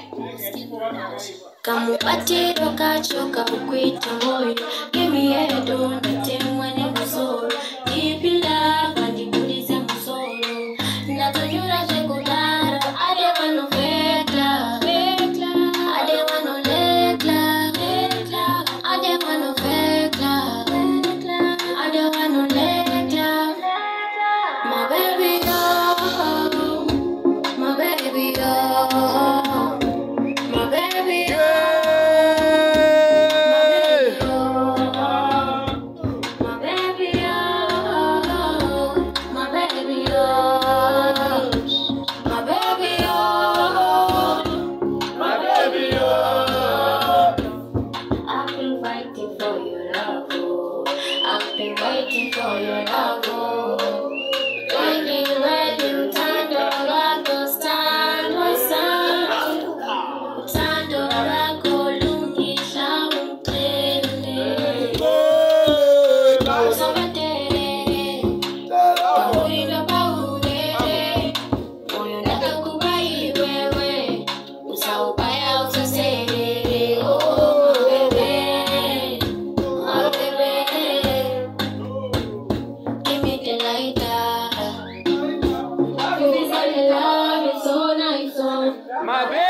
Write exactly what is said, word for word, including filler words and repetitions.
Kamupatiro kachoka ukwita moyo. Give me a door, natemwa ni musoro. Deep in love, andikulize musoro. Natonyura chekudara, ade wano fake love. Ade wano fake love. Ade wano fake love. Ade wano fake love. My baby, oh, my baby, oh, my baby, oh. Waiting for your love, oh. Waiting when you turn your back, oh, stand, oh, stand. Turn your back, oh, lungi, shaun, tele. Oh, sabate. Pahui na pahui. Moyo nakakubai wewe. Usaubaya, usasele. Oh, my baby. My baby. My baby.